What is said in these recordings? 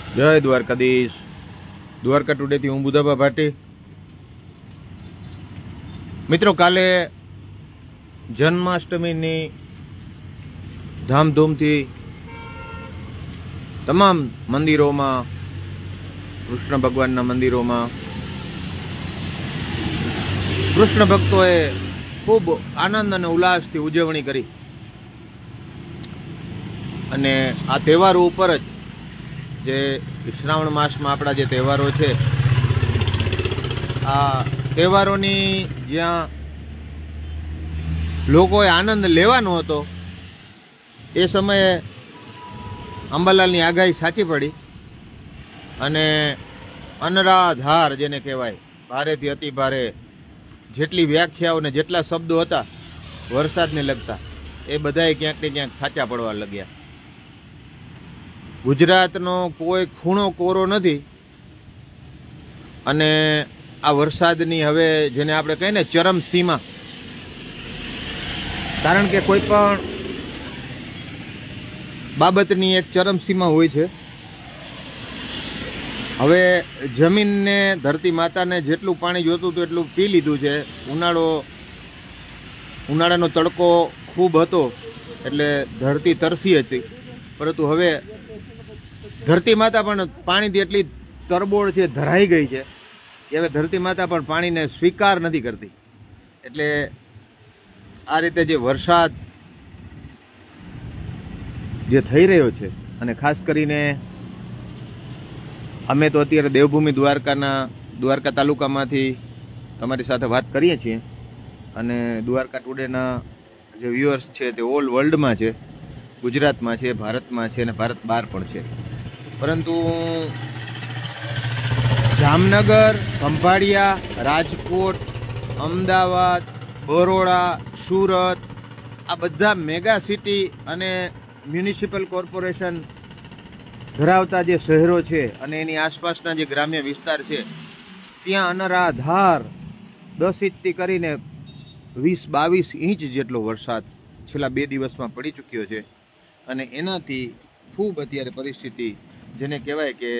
જય દ્વારકાધીશ. દ્વારકા ટુડેથી હું બુધાબા ભાટી. મિત્રો, કાલે જન્માષ્ટમીની ધામધૂમથી તમામ મંદિરોમાં, કૃષ્ણ ભગવાનના મંદિરોમાં કૃષ્ણ ભક્તોએ ખૂબ આનંદ અને ઉલ્લાસથી ઉજવણી કરી. અને આ તહેવારો ઉપર જ જે શ્રાવણ માસમાં આપણા જે તહેવારો છે, આ તહેવારોની જ્યાં લોકોએ આનંદ લેવાનો હતો એ સમયે અંબાલાલની આગાહી સાચી પડી અને અનરાધાર જેને કહેવાય, ભારેથી અતિ ભારે, જેટલી વ્યાખ્યાઓ ને જેટલા શબ્દો હતા વરસાદને લગતા એ બધાએ ક્યાંક ને ક્યાંક સાચા પડવા લાગ્યા. ગુજરાતનો કોઈ ખૂણો કોરો નથી અને આ વરસાદની હવે જેને આપણે કહીએ ને ચરમસીમા, કારણ કે કોઈ પણ બાબતની એક ચરમસીમા હોય છે. હવે જમીનને, ધરતી માતાને જેટલું પાણી જોતું હતું એટલું પી લીધું છે. ઉનાળાનો તડકો ખૂબ હતો એટલે ધરતી તરસી હતી, પરંતુ હવે ધરતી માતા પણ પાણીથી એટલી તરબોળ છે, ધરાઈ ગઈ છે કે હવે ધરતી માતા પણ પાણીને સ્વીકાર નથી કરતી. એટલે આ રીતે જે વરસાદ જે થઈ રહ્યો છે, અને ખાસ કરીને અમે તો અત્યારે દેવભૂમિ દ્વારકા તાલુકામાંથી તમારી સાથે વાત કરીએ છીએ અને દ્વારકા ટુડેના જે વ્યુઅર્સ છે તે ઓલ વર્લ્ડમાં છે, ગુજરાતમાં છે, ભારતમાં છે અને ભારત બહાર પણ છે. પરંતુ જામનગર, ખંભાળિયા, રાજકોટ, અમદાવાદ, બરોડા, સુરત, આ બધા મેગા સિટી અને મ્યુનિસિપલ કોર્પોરેશન ધરાવતા જે શહેરો છે અને એની આસપાસના જે ગ્રામ્ય વિસ્તાર છે, ત્યાં અનરાધાર 10 ઇંચથી કરીને 20-22 ઇંચ જેટલો વરસાદ છેલ્લા 2 દિવસમાં પડી ચૂક્યો છે. અને એનાથી ખૂબ અત્યારે પરિસ્થિતિ જેને કહેવાય કે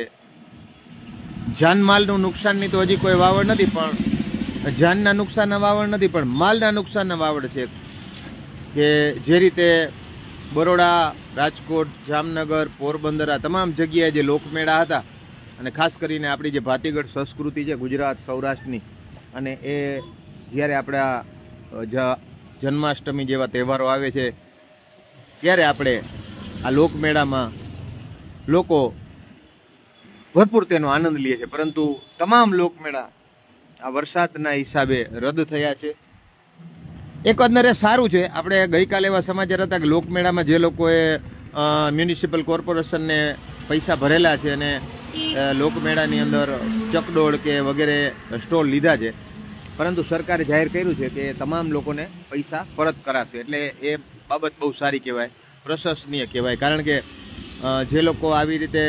જાનમાલનું નુકસાનની તો હજી કોઈ વાવડ નથી, પણ જાનના નુકસાનના વાવડ નથી, પણ માલના નુકસાનના વાવડ છે. કે જે રીતે બરોડા, રાજકોટ, જામનગર, પોરબંદર, આ તમામ જગ્યાએ જે લોકમેળા હતા, અને ખાસ કરીને આપણી જે ભાતીગળ સંસ્કૃતિ છે ગુજરાત સૌરાષ્ટ્રની, અને એ જ્યારે આપણા જન્માષ્ટમી જેવા તહેવારો આવે છે ત્યારે આપણે આ લોકમેળામાં લોકો ભરપૂર તેનો આનંદ લે છે. પરંતુ તમામ લોકમેળા આ વરસાદના હિસાબે રદ થયા છે. એકંદરે સારું છે. આપણે ગઈકાલે એવા સમાચાર હતા કે લોકમેળામાં જે લોકોએ મ્યુનિસિપલ કોર્પોરેશનને પૈસા ભરેલા છે અને લોકમેળાની અંદર ચકડોળ કે વગેરે સ્ટોલ લીધા છે, પરંતુ સરકારે જાહેર કર્યું છે કે તમામ લોકોને પૈસા પરત કરાશે. એટલે એ બાબત બહુ સારી કહેવાય, પ્રશંસનીય કહેવાય. કારણ કે જે લોકો આવી રીતે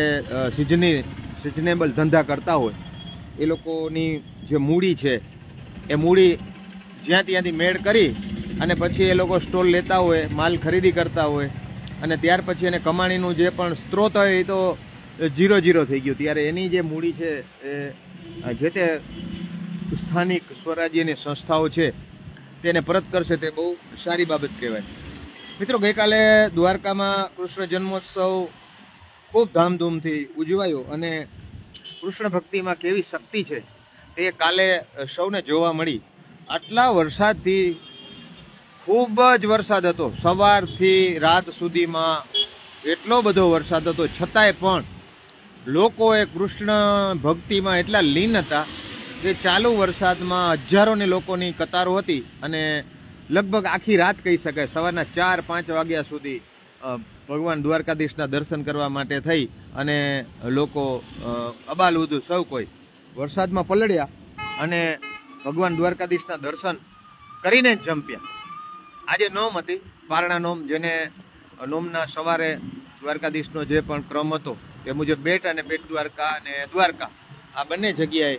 સિઝનેબલ ધંધા કરતા હોય એ લોકોની જે મૂડી છે એ મૂડી જ્યાં ત્યાંથી મેળ કરી અને પછી એ લોકો સ્ટોલ લેતા હોય, માલ ખરીદી કરતા હોય, અને ત્યાર પછી એને કમાણીનું જે પણ સ્ત્રોત હોય એ તો 0 થઈ ગયું. ત્યારે એની જે મૂડી છે એ જે તે સ્થાનિક સ્વરાજ્યની સંસ્થાઓ છે તેને પરત કરશે, તે બહુ સારી બાબત કહેવાય. મિત્રો, ગઈકાલે દ્વારકામાં કૃષ્ણ જન્મોત્સવ ખૂબ ધામધૂમથી ઉજવાયો અને કૃષ્ણ ભક્તિમાં કેવી શક્તિ છે તે કાલે સૌને જોવા મળી. આટલા વરસાદથી, ખૂબ જ વરસાદ હતો, સવારથી રાત સુધીમાં એટલો બધો વરસાદ હતો, છતાંય પણ લોકોએ કૃષ્ણ ભક્તિમાં એટલા લીન હતા કે ચાલુ વરસાદમાં હજારોને લોકોની કતારો હતી અને લગભગ આખી રાત કહી શકાય, સવારના 4-5 વાગ્યા સુધી ભગવાન દ્વારકાધીશના દર્શન કરવા માટે થઈ અને લોકો અબાલવૃદ્ધ સૌ કોઈ વરસાદમાં પલળ્યા અને ભગવાન દ્વારકાધીશના દર્શન કરીને જ જંપ્યા. આજે નોમ હતી, પારણા નોમ, જેને નોમના સવારે દ્વારકાધીશનો જે પણ ક્રમ હતો તે મુજબ બેટ અને બેટ દ્વારકા અને દ્વારકા આ બંને જગ્યાએ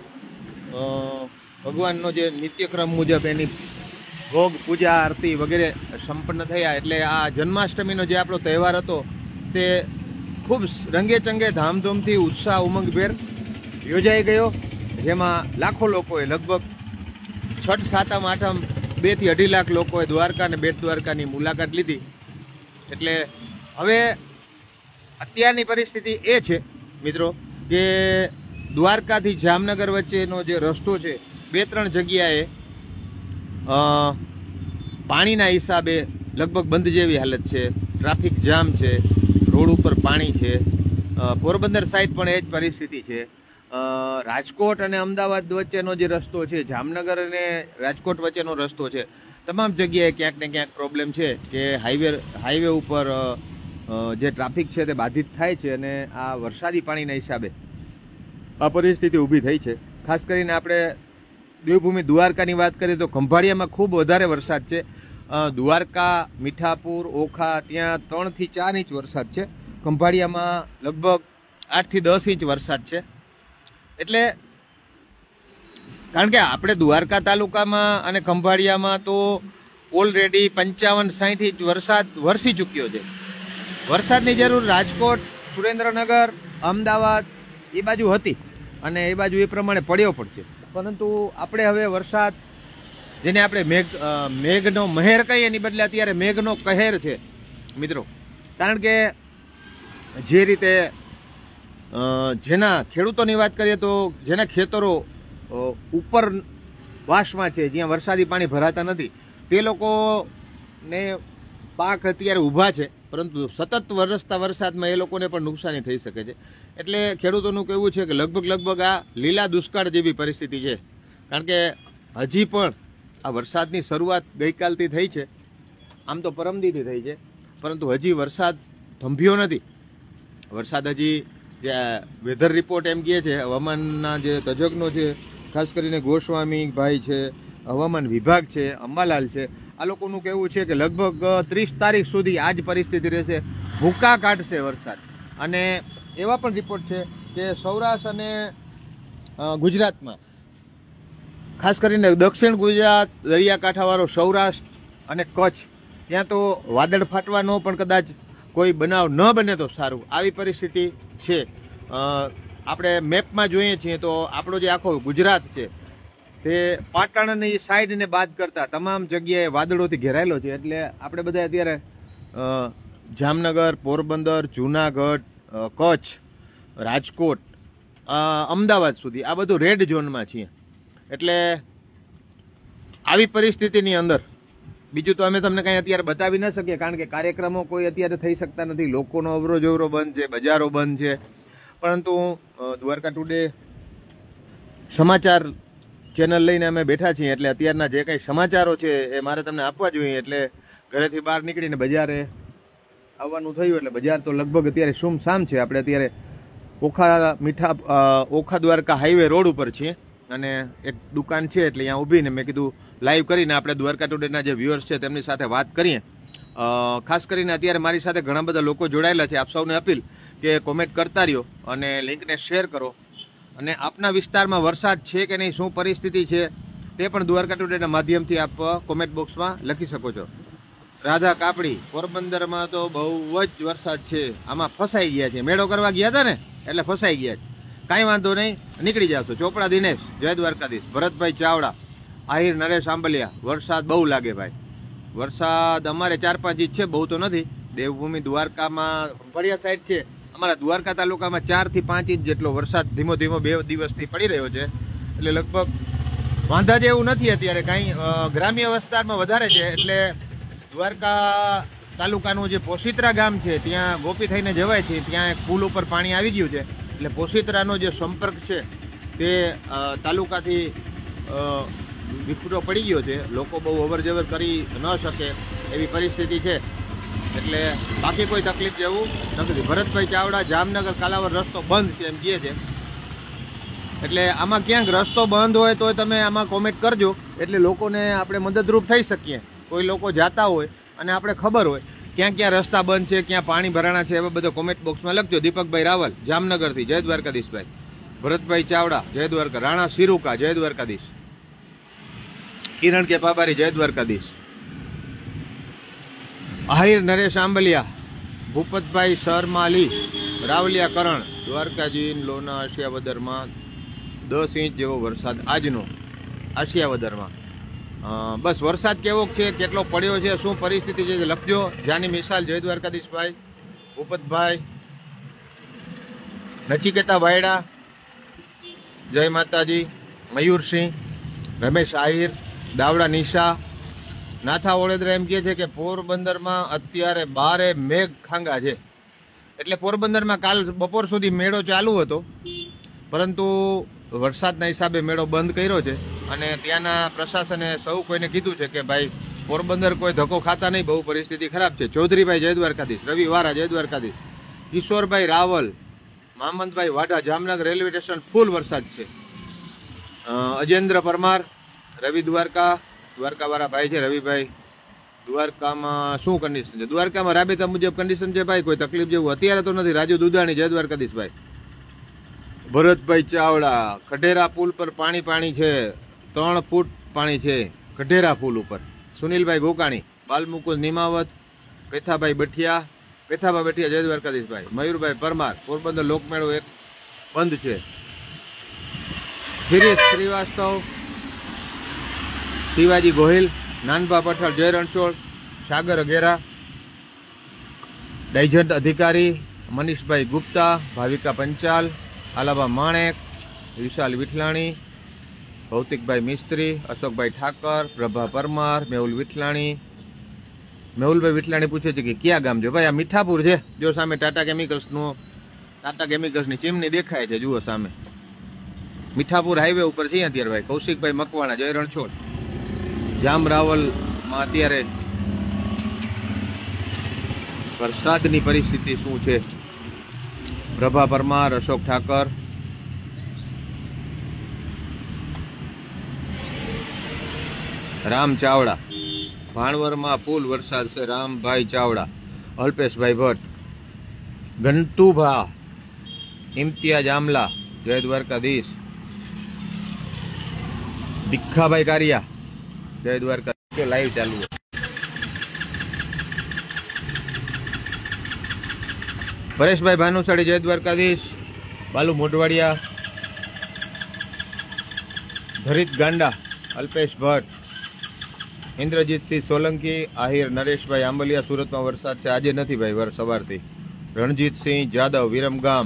ભગવાનનો જે નિત્યક્રમ મુજબ એની ભોગ, પૂજા, આરતી વગેરે સંપન્ન થયા. એટલે આ જન્માષ્ટમીનો જે આપણો તહેવાર હતો તે ખૂબ રંગે ચંગે ધામધૂમથી ઉત્સાહ ઉમંગભેર યોજાઈ ગયો, જેમાં લાખો લોકોએ લગભગ છઠ સાતમ આઠમ 2 થી 2.5 લાખ લોકોએ દ્વારકા અને બેટ દ્વારકાની મુલાકાત લીધી. એટલે હવે અત્યારની પરિસ્થિતિ એ છે મિત્રો કે દ્વારકાથી જામનગર વચ્ચેનો જે રસ્તો છે 2-3 જગ્યાએ પાણીના હિસાબે લગભગ બંધ જેવી હાલત છે, ટ્રાફિક જામ છે, રોડ ઉપર પાણી છે. પોરબંદર સાઈડ પણ એ જ પરિસ્થિતિ છે. રાજકોટ અને અમદાવાદ વચ્ચેનો જે રસ્તો છે, જામનગર અને રાજકોટ વચ્ચેનો રસ્તો છે, તમામ જગ્યાએ ક્યાંક ને ક્યાંક પ્રોબ્લેમ છે કે હાઈવે ઉપર જે ટ્રાફિક છે તે બાધિત થાય છે અને આ વરસાદી પાણીના હિસાબે આ પરિસ્થિતિ ઊભી થઈ છે. ખાસ કરીને આપણે દેવભૂમિ દ્વારકાની વાત કરીએ તો ખંભાળિયામાં ખૂબ વધારે વરસાદ છે. દ્વારકા, મીઠાપુર, ઓખા ત્યાં 3 થી 4 ઇંચ વરસાદ છે. ખંભાળિયામાં લગભગ 8 થી 10 ઇંચ વરસાદ છે. એટલે કારણ કે આપણે દ્વારકા તાલુકામાં અને ખંભાળિયામાં તો ઓલરેડી 55-60 ઇંચ વરસાદ વરસી ચૂક્યો છે. વરસાદની જરૂર રાજકોટ, સુરેન્દ્રનગર, અમદાવાદ એ બાજુ હતી અને એ બાજુ એ પ્રમાણે પડ્યો પણ છે. પરંતુ આપણે હવે વરસાદ, જેને આપણે મેઘનો મહેર કહીએ એની બદલે અત્યારે મેઘનો કહેર છે મિત્રો. કારણ કે જે રીતે જેના ખેડૂતોની વાત કરીએ તો જેના ખેતરો ઉપર વાસમાં છે, જ્યાં વરસાદી પાણી ભરાતા નથી, તે લોકોને પાક અત્યારે ઊભા છે, પરંતુ સતત વરસતા વરસાદમાં એ લોકોને પણ નુકસાની થઈ શકે છે. એટલે ખેડૂતોનું કહેવું છે કે લગભગ આ લીલા દુષ્કાળ જેવી પરિસ્થિતિ છે. કારણ કે હજી પણ આ વરસાદની શરૂઆત ગઈકાલથી થઈ છે, આમ તો પરમદીથી થઈ છે, પરંતુ હજી વરસાદ થંભ્યો નથી. વરસાદ હજી જે વેધર રિપોર્ટ એમ કહે છે, હવામાનના જે તજજ્ઞો છે, ખાસ કરીને ગોસ્વામી ભાઈ છે, હવામાન વિભાગ છે, અંબાલાલ છે, આ લોકોનું કહેવું છે કે લગભગ 30 તારીખ સુધી આ જ પરિસ્થિતિ રહેશે, ભૂકા કાઢશે વરસાદ. અને એવા પણ રિપોર્ટ છે કે સૌરાષ્ટ્ર અને ગુજરાતમાં, ખાસ કરીને દક્ષિણ ગુજરાત, દરિયાકાંઠાવાળો સૌરાષ્ટ્ર અને કચ્છ, ત્યાં તો વાદળ ફાટવાનો પણ કદાચ કોઈ બનાવ ન બને તો સારું, આવી પરિસ્થિતિ છે. આપણે મેપમાં જોઈએ છીએ તો આપણો જે આખો ગુજરાત છે તે પાટણની સાઈડને બાદ કરતા તમામ જગ્યાએ વાદળોથી ઘેરાયેલો છે. એટલે આપણે બધા અત્યારે જામનગર, પોરબંદર, જૂનાગઢ, કચ્છ, રાજકોટ, અમદાવાદ સુધી આ બધું રેડ ઝોનમાં છીએ. એટલે આવી પરિસ્થિતિની અંદર બીજું તો અમે તમને કંઈ અત્યારે બતાવી ન શકીએ, કારણ કે કાર્યક્રમો કોઈ અત્યારે થઈ શકતા નથી, લોકોનો અવરો જવરો બંધ છે, બજારો બંધ છે. પરંતુ દ્વારકા ટુડે સમાચાર ચેનલ લઈને અમે બેઠા છીએ, એટલે અત્યારના જે કંઈ સમાચારો છે એ મારે તમને આપવા જોઈએ. એટલે ઘરેથી બહાર નીકળીને બજારે આવવાનું થયું, એટલે બજાર તો લગભગ અત્યારે સુમસામ છે. આપણે અત્યારે ઓખા દ્વારકા હાઈવે રોડ ઉપર છીએ અને એક દુકાન છે, એટલે અહીંયા ઊભીને મેં કીધું લાઈવ કરીને આપણે દ્વારકા ટુડેના જે વ્યુઅર્સ છે તેમની સાથે વાત કરીએ. ખાસ કરીને અત્યારે મારી સાથે ઘણા બધા લોકો જોડાયેલા છે. આપ સૌને અપીલ કે કોમેન્ટ કરતા રહ્યો અને લિંકને શેર કરો. અને આપના વિસ્તારમાં વરસાદ છે કે નહીં, શું પરિસ્થિતિ છે, તે પણ દ્વારકા ટુડેના માધ્યમથી આપ કોમેન્ટ બોક્સમાં લખી શકો છો. રાધા કાપડી, પોરબંદરમાં તો બહુ જ વરસાદ છે, આમાં ફસાઈ ગયા છે. મેળો કરવા ગયા હતા ને એટલે ફસાઈ ગયા છે. કાંઈ વાંધો નહીં, નીકળી જાવશો. ચોપડા દિનેશ, જય દ્વારકાધીશ, ભરતભાઈ ચાવડા, આહિર નરેશ આંબલિયા. વરસાદ બહુ લાગે ભાઈ, વરસાદ અમારે 4-5 ઇંચ છે, બહુ તો નથી. દેવભૂમિ દ્વારકામાં ખંભાળિયા સાઈડ છે, અમારા દ્વારકા તાલુકામાં 4 થી 5 ઇંચ જેટલો વરસાદ ધીમો 2 દિવસથી પડી રહ્યો છે. એટલે લગભગ વાંધા જેવું નથી અત્યારે કાંઈ. ગ્રામ્ય વિસ્તારમાં વધારે છે. એટલે દ્વારકા તાલુકાનું જે પોશિત્રા ગામ છે ત્યાં ગોપી થઈને જવાય છે, ત્યાં એક પુલ ઉપર પાણી આવી ગયું છે. એટલે પોશિત્રાનો જે સંપર્ક છે તે તાલુકાથી વિખૂટો પડી ગયો છે. લોકો બહુ અવર જવર કરી ન શકે એવી પરિસ્થિતિ છે. એટલે બાકી કોઈ તકલીફ જેવું નથી. ભરતભાઈ ચાવડા, જામનગર કાલાવડ રસ્તો બંધ છે એમ કહે છે. એટલે આમાં ક્યાંક રસ્તો બંધ હોય તો તમે આમાં કોમેન્ટ કરજો, એટલે લોકોને આપણે મદદરૂપ થઈ શકીએ. કોઈ લોકો જાતા હોય અને આપણે ખબર હોય ક્યાં ક્યાં રસ્તા બંધ છે, ક્યાં પાણી ભરાણા છે, એવા બધો કોમેન્ટ બોક્સમાં લખજો. દીપકભાઈ રાવલ જામનગરથી, જય દ્વારકાધીશભાઈ. ભરતભાઈ ચાવડા, જય દ્વારકા. રાણા સિરુકા, જય દ્વારકાધીશ. કિરણ કે પાબારી, જય દ્વારકાધીશ. આહિર નરેશ આંબલિયા, ભૂપતભાઈ શર્માલી, રાવલિયા કરણ દ્વારકાજી લોના આશિયાવદરમાં 10 ઇંચ જેવો વરસાદ આજનો આશિયાવદરમાં. બસ વરસાદ કેવો છે, કેટલો પડ્યો છે, શું પરિસ્થિતિ છે લખજો. જાની મિસાલ જય દ્વારકાધીશભાઈ, ભૂપતભાઈ, નચિકેતા વાયડા, જય માતાજી, મયુરસિંહ, રમેશ આહિર, દાવડા નિશા, નાથા ઓળેદરા એમ કહે છે કે પોરબંદરમાં અત્યારે 12 મેઘ ખાંગા છે. એટલે પોરબંદરમાં કાલ બપોર સુધી મેળો ચાલુ હતો, પરંતુ વરસાદના હિસાબે મેળો બંધ કર્યો છે. અને ત્યાંના પ્રશાસને સૌ કોઈને કીધું છે કે ભાઈ પોરબંદર કોઈ ધક્કો ખાતા નહીં, બહુ પરિસ્થિતિ ખરાબ છે. ચૌધરીભાઈ જય દ્વારકાધીશ, રવિ વારા જય Dwarkadhish, Kishorbhai Raval, Mamantbhai Vadha, Jamnagar railway station full વરસાદ છે. અજેન્દ્ર પરમાર, રવિ દ્વારકા, દ્વારકાવાળા ભાઈ છે રવિભાઈ. દ્વારકામાં શું કન્ડિશન છે? દ્વારકામાં રાબેતા મુજબ કન્ડિશન છે ભાઈ, કોઈ તકલીફ જેવું અત્યારે તો નથી. રાજુ દુધાણી જય દ્વારકાધીશભાઈ, ભરતભાઈ ચાવડા, ખઢેરા પુલ પર પાણી છે, 3 ફૂટ પાણી છે ખઢેરા પુલ ઉપર. સુનિલભાઈ ગોકાણી, બાલમુકુંદ નિમાવત, પેથાભાઈ બઠિયા જય દ્વારકાધીશભાઈ, મયુરભાઈ પરમાર, પોરબંદર લોકમેળો એક બંધ છે. શિરીષ શ્રીવાસ્તવ, શિવાજી ગોહિલ, નાનભા પઠાણ, જય રણછોડ, સાગર અઘેરા, ડાયજન્ટ અધિકારી, મનીષભાઈ ગુપ્તા, ભાવિકા પંચાલ, આલાબા માણેક, વિશાલ વિઠલાણી, ભૌતિકભાઈ મિસ્ત્રી, અશોકભાઈ ઠાકર, પ્રભા પરમાર, મેહુલભાઈ વિઠલાણી પૂછે છે કે ક્યાં ગામ છે? ભાઈ આ મીઠાપુર છે. જો સામે ટાટા કેમિકલ્સની ચીમની દેખાય છે, જુઓ સામે મીઠાપુર હાઈવે ઉપર છે અત્યારે. ભાઈ કૌશિકભાઈ મકવાણા જય રણછોડ, જામ રાવલમાં અત્યારે વરસાદની પરિસ્થિતિ શું છે? પ્રભા પરમાર, અશોક ઠાકર, રામ ચાવડા, ભાણવરમાં ફૂલ વરસાદ છે. રામભાઈ ચાવડા, અલ્પેશભાઈ ભટ્ટ, ઘંટુભા, ઇમ્તિયાજ આમલા જય દ્વારકાધીશ, ભીખાભાઈ કારિયા જય દ્વારકા. લાઈવ ચાલુ છે. પરેશભાઈ ભાનુશાળી જય દ્વારકાધીશ, બાલુ મોઢવાડિયા, ભરિત ગાંડા, અલ્પેશ ભટ્ટ, ઇન્દ્રજીતસિંહ સોલંકી, આહિર નરેશભાઈ આંબલિયા. સુરતમાં વરસાદ છે, આજે નથી ભાઈ, સવારથી. રણજીતસિંહ જાદવ, વિરમગામ,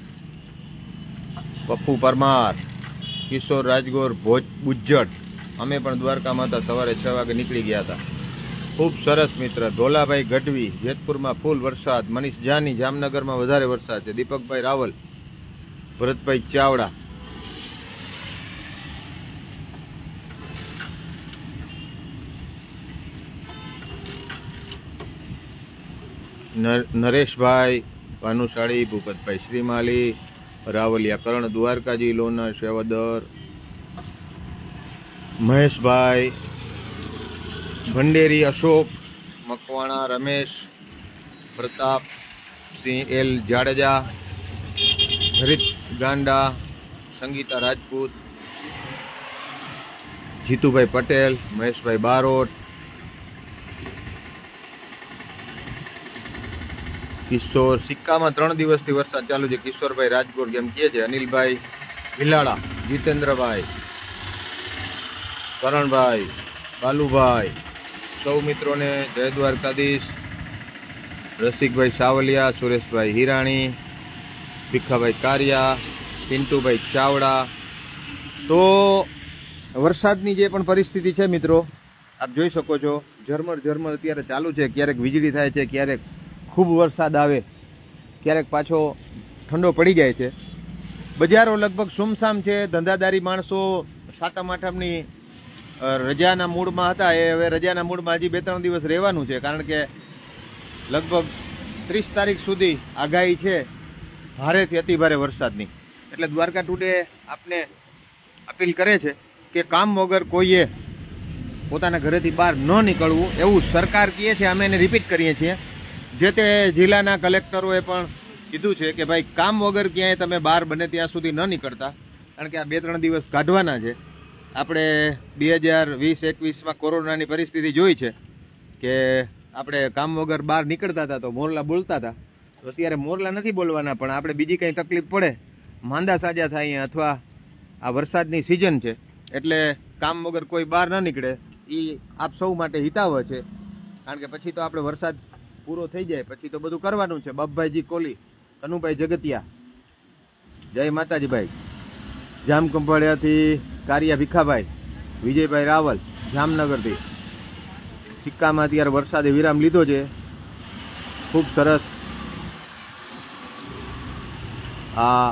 પપ્પુ પરમાર, કિશોર રાજગોર, બુજ્જટ. અમે પણ દ્વારકામાં હતા, સવારે 6 વાગે નીકળી ગયા હતા. ખૂબ સરસ મિત્ર. ઢોલાભાઈ ગઢવી, જેતપુરમાં ફૂલ વરસાદ. મનીષ જાની, જામનગરમાં વધારે વરસાદ છે. દીપકભાઈ રાવલ, ભરતભાઈ ચાવડા, નરેશભાઈ ભાનુશાળી, ભૂપતભાઈ શ્રીમાલી, રાવલિયા કરણ, દ્વારકાજી લોના શેવદર, મહેશભાઈ ભંડેરી, અશોક મકવાણા, રમેશ પ્રતાપ સિંહ, એલ જાડેજા, ભરિત ગાંડા, સંગીતા રાજપૂત, જીતુભાઈ પટેલ, મહેશભાઈ બારોટ, કિશોર. સિક્કામાં 3 દિવસથી વરસાદ ચાલુ છે. કિશોરભાઈ રાજગોર જેમ કહે છે, અનિલભાઈ ભીલાડા, જીતેન્દ્રભાઈ, કરણભાઈ, બાલુભાઈ, સૌ મિત્રોને જય દ્વારકાધીશ. રસિકભાઈ સાવલિયા, સુરેશભાઈ હિરાણી, ભીખાભાઈ કારિયા, પિન્ટુભાઈ ચાવડા. તો વરસાદની જે પણ પરિસ્થિતિ છે મિત્રો, આપ જોઈ શકો છો. ઝરમર અત્યારે ચાલુ છે. ક્યારેક વીજળી થાય છે, ક્યારેક ખૂબ વરસાદ આવે, ક્યારેક પાછો ઠંડો પડી જાય છે. બજારો લગભગ સુમસામ છે. ધંધાદારી માણસો સાતમ આઠમની રજાના મૂડમાં હતા, એ હવે રજાના મૂડમાં હજી 2-3 દિવસ રહેવાનું છે. કારણ કે લગભગ 30 તારીખ સુધી આગાહી છે ભારેથી અતિભારે વરસાદની. એટલે દ્વારકા ટુડે આપને અપીલ કરે છે કે કામ વગર કોઈએ પોતાના ઘરેથી બહાર ન નીકળવું, એવું સરકાર કહે છે. અમે એને રિપીટ કરીએ છીએ. જે તે જિલ્લાના કલેક્ટરોએ પણ કીધું છે કે ભાઈ કામ વગર ક્યાંય તમે બહાર બને ત્યાં સુધી ન નીકળતા, કારણ કે આ 2-3 દિવસ કાઢવાના છે. આપણે 2020-21માં કોરોનાની પરિસ્થિતિ જોઈ છે કે આપણે કામ વગર બહાર નીકળતા હતા તો મોરલા બોલતા હતા. તો અત્યારે મોરલા નથી બોલવાના, પણ આપણે બીજી કંઈ તકલીફ પડે, માંદા સાજા થાય અથવા આ વરસાદની સિઝન છે એટલે કામ વગર કોઈ બહાર ન નીકળે, એ આપ સૌ માટે હિતાવહ છે. કારણ કે પછી તો આપણે વરસાદ પૂરો થઈ જાય પછી તો બધું કરવાનું છે. બાપભાઈજી કોલી, કનુભાઈ જગતિયા, જય માતાજી ભાઈ. જામકંભાળિયાથી કારિયા ભીખાભાઈ, વિજયભાઈ રાવલ જામનગરથી. સિક્કામાં અત્યારે વરસાદે વિરામ લીધો છે. ખૂબ સરસ. આ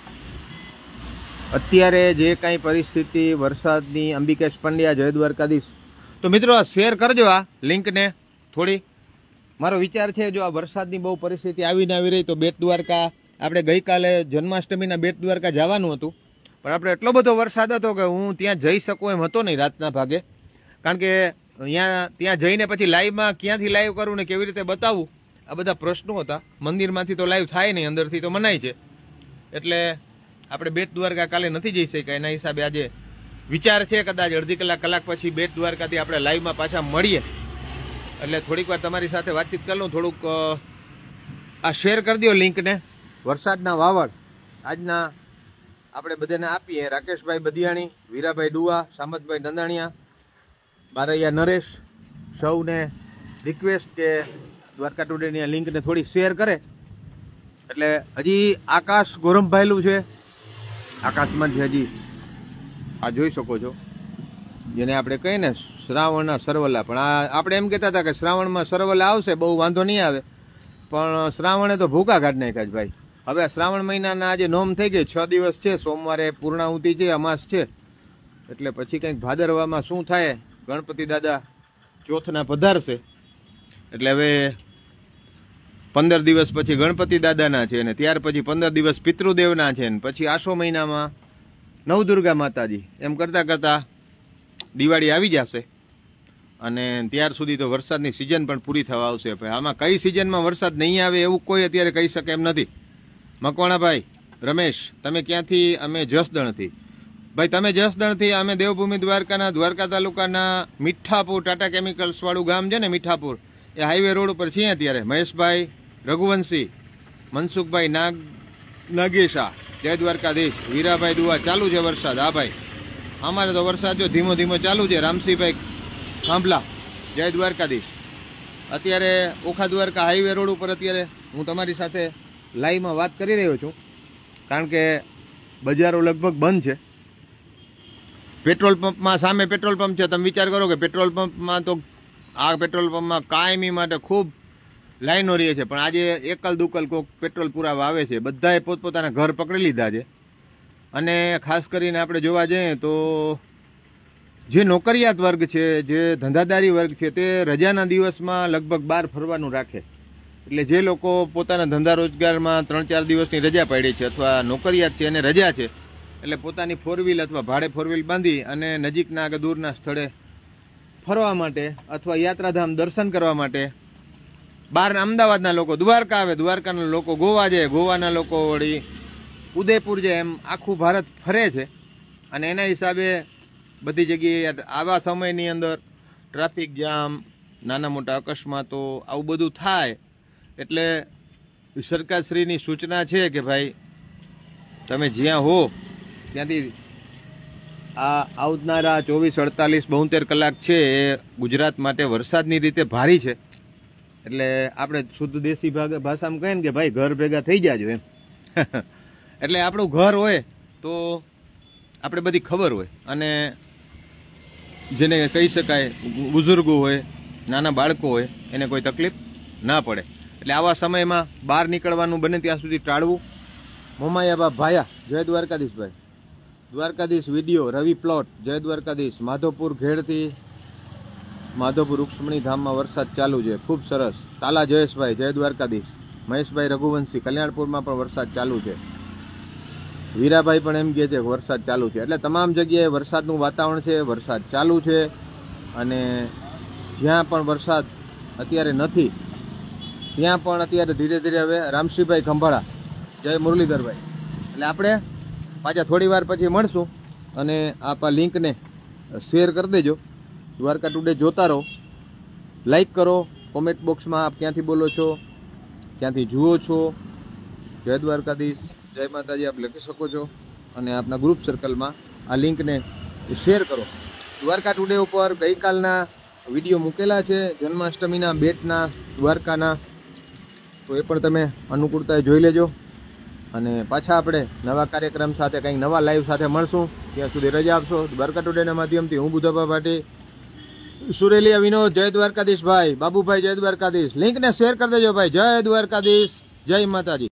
અત્યારે જે કાંઈ પરિસ્થિતિ વરસાદની, અંબિકેશ પંડ્યા, જય દ્વારકાધીશ. તો મિત્રો શેર કરજો આ લિંકને થોડી. મારો વિચાર છે જો આ વરસાદની બહુ પરિસ્થિતિ આવીને આવી રહી તો બેટ દ્વારકા, આપણે ગઈકાલે જન્માષ્ટમીના બેટ દ્વારકા જવાનું હતું, પણ આપણે એટલો બધો વરસાદ હતો કે હું ત્યાં જઈ શકું એમ હતો નહીં રાતના ભાગે. કારણ કે ત્યાં જઈને પછી લાઈવમાં ક્યાંથી લાઈવ કરવું ને કેવી રીતે બતાવવું, આ બધા પ્રશ્નો હતા. મંદિરમાંથી તો લાઈવ થાય નહીં, અંદરથી તો મનાય છે. એટલે આપણે બેટ દ્વારકા કાલે નથી જઈ શક્યા. એના હિસાબે આજે વિચાર છે કદાચ અડધી કલાક પછી બેટ દ્વારકાથી આપણે લાઈવમાં પાછા મળીએ. એટલે થોડીક વાર તમારી સાથે વાતચીત કરી લઉં. થોડુંક આ શેર કરી દો લિંકને. વરસાદના વાવડ આજના આપણે બધાને આપીએ. રાકેશભાઈ બધિયાણી, વીરાભાઈ ડુઆ, સામતભાઈ નંદાણીયા, બારૈયા નરેશ, સૌને રિક્વેસ્ટ કે દ્વારકા ટુડેની લિંકને થોડી શેર કરે. એટલે હજી આકાશ ગોરમભાઈલું છે, આકાશમાં છે હજી. આ જોઈ શકો છો, જેને આપણે કહીએ ને શ્રાવણના સરવલા. પણ આ આપણે એમ કહેતા હતા કે શ્રાવણમાં સરવલા આવશે, બહુ વાંધો નહીં આવે, પણ શ્રાવણે તો ભૂકા કાઢ નાખ્યા જ ભાઈ. હવે શ્રાવણ મહિનાના આજે નોમ થઈ ગઈ, 6 દિવસ છે. સોમવારે પૂર્ણાહુતિ છે, અમાસ છે. એટલે પછી કંઈક ભાદરવામાં શું થાય, ગણપતિ દાદા ચોથના પધારશે. એટલે હવે 15 દિવસ પછી ગણપતિ દાદાના છે, અને ત્યાર પછી 15 દિવસ પિતૃદેવના છે, ને પછી આસો મહિનામાં નવદુર્ગા માતાજી. એમ કરતાં કરતાં દિવાળી આવી જશે, અને ત્યાર સુધી તો વરસાદની સિઝન પણ પૂરી થવા આવશે. આમાં કઈ સિઝનમાં વરસાદ નહીં આવે એવું કોઈ અત્યારે કહી શકે એમ નથી. મકવાણાભાઈ, રમેશ, તમે ક્યાંથી? અમે જસદણથી. ભાઈ તમે જસદણથી, અમે દેવભૂમિ દ્વારકાના, દ્વારકા તાલુકાના મીઠાપુર, ટાટા કેમિકલ્સ વાળું ગામ છે ને મીઠાપુર, એ હાઈવે રોડ ઉપર છીએ અત્યારે. મહેશભાઈ, રઘુવંશી, મનસુખભાઈ નાગેશા, જય દ્વારકાધીશ. વીરાભાઈ દુઆ, ચાલુ છે વરસાદ. હા ભાઈ, અમારે તો વરસાદ જો ધીમો ધીમો ચાલુ છે. રામસિંહભાઈ ખાંભલા, જય દ્વારકાધીશ. અત્યારે ઓખા દ્વારકા હાઈવે રોડ ઉપર અત્યારે હું તમારી સાથે લાઈવમાં વાત કરી રહ્યો છું, કારણ કે બજારો લગભગ બંધ છે. પેટ્રોલ પંપમાં, સામે પેટ્રોલ પંપ છે. તમે વિચાર કરો કે પેટ્રોલ પંપમાં તો આ પેટ્રોલ પંપમાં કાયમી માટે ખૂબ લાઈનો રહે છે, પણ આજે એકલ દુકલ કોઈક પેટ્રોલ પુરાવા આવે છે. બધાએ પોતપોતાના ઘર પકડી લીધા છે. અને ખાસ કરીને આપણે જોવા જઈએ તો જે નોકરિયાત વર્ગ છે, જે ધંધાદારી વર્ગ છે, તે રજાના દિવસમાં લગભગ બહાર ફરવાનું રાખે. એટલે જે લોકો પોતાના ધંધા રોજગારમાં 3-4 દિવસની રજા પાડી છે, અથવા નોકરિયાત છે અને રજા છે, એટલે પોતાની 4 વ્હીલ અથવા ભાડે 4 વ્હીલ બાંધી અને નજીકના કે દૂરના સ્થળે ફરવા માટે અથવા યાત્રાધામ દર્શન કરવા માટે બહારના અમદાવાદના લોકો દ્વારકા આવે, દ્વારકાના લોકો ગોવા જાય, ગોવાના લોકો વળી ઉદયપુર જાય, એમ આખું ભારત ફરે છે. અને એના હિસાબે બધી જગ્યાએ આવા સમયની અંદર ટ્રાફિક જામ, નાના મોટા અકસ્માતો, આવું બધું થાય. એટલે સરકારશ્રીની સૂચના છે કે ભાઈ તમે જ્યાં હો ત્યાંથી આ આવનારા 24, 48, 72 કલાક છે એ ગુજરાત માટે વરસાદની રીતે ભારી છે. એટલે આપણે શુદ્ધ દેશી ભાષામાં કહીએ ને કે ભાઈ ઘર ભેગા થઈ જાજો એમ. એટલે આપણું ઘર હોય તો આપણે બધી ખબર હોય, અને જેને કહી શકાય બુઝુર્ગો હોય, નાના બાળકો હોય, એને કોઈ તકલીફ ના પડે. એટલે આવા સમયમાં બહાર નીકળવાનું બને ત્યાં સુધી ટાળવું. મોમાયાબા ભાયા, જય દ્વારકાધીશભાઈ. દ્વારકાધીશ વિડીયો, રવિ પ્લોટ, જય દ્વારકાધીશ. માધવપુર ઘેડથી માધવપુર રૂક્ષ્મણી ધામમાં વરસાદ ચાલુ છે, ખૂબ સરસ. તાલા જયેશભાઈ, જય દ્વારકાધીશ. મહેશભાઈ રઘુવંશી, કલ્યાણપુરમાં પણ વરસાદ ચાલુ છે. વીરાભાઈ પણ એમ કહે છે કે વરસાદ ચાલુ છે. એટલે તમામ જગ્યાએ વરસાદનું વાતાવરણ છે, વરસાદ ચાલુ છે. અને જ્યાં પણ વરસાદ અત્યારે નથી ત્યાં પણ અત્યારે ધીરે ધીરે હવે રામસિંહભાઈ ખંભાળા, જય મુરલીધરભાઈ. એટલે આપણે પાછા થોડી વાર પછી મળશું, અને આપ આ લિંકને શેર કરી દેજો. દ્વારકા ટુડે જોતા રહો, લાઈક કરો, કોમેન્ટ બોક્સમાં આપ ક્યાંથી બોલો છો, ક્યાંથી જુઓ છો. જય દ્વારકાધીશ, જય માતાજી આપ લખી શકો છો અને આપના ગ્રુપ સર્કલમાં આ લિંકને શેર કરો. દ્વારકા ટુડે ઉપર ગઈકાલના વિડીયો મૂકેલા છે જન્માષ્ટમીના બેટના દ્વારકાના, તો એ પણ તમે અનુકૂળતાએ જોઈ લેજો. અને પાછા આપણે નવા કાર્યક્રમ સાથે કંઈક નવા લાઈવ સાથે મળશું. ત્યાં સુધી રજા આપશો. દ્વારકા ટુડેના માધ્યમથી હું બુધાબા ભાટી, સુરેલિયા વિનોદ, જય દ્વારકાધીશ ભાઈ, બાબુભાઈ જય દ્વારકાધીશ. લિંકને શેર કરી દેજો ભાઈ. જય દ્વારકાધીશ, જય માતાજી.